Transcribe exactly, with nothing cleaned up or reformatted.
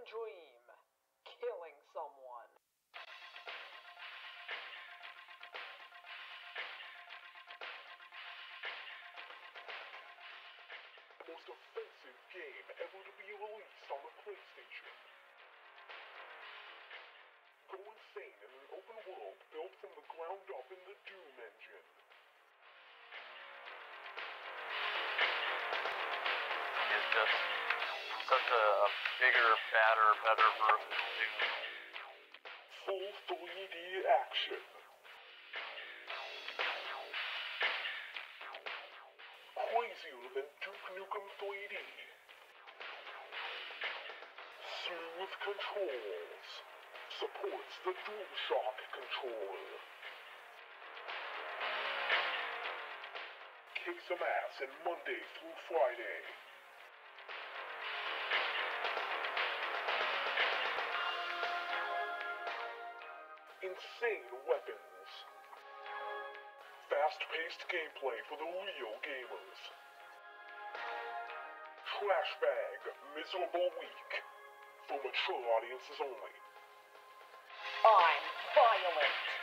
American dream. Killing someone. The most offensive game ever to be released on the PlayStation. Go insane in an open world built from the ground up in the Doom engine. It's just such a, a bigger, badder, better version of Doom. Full three D action. Crazier than Duke Nukem three D. Smooth controls. Supports the DualShock controller. Kick some ass in Monday through Friday. Insane weapons. Fast-paced gameplay for the real gamers. Trashbag, miserable week. For mature audiences only. I'm violent.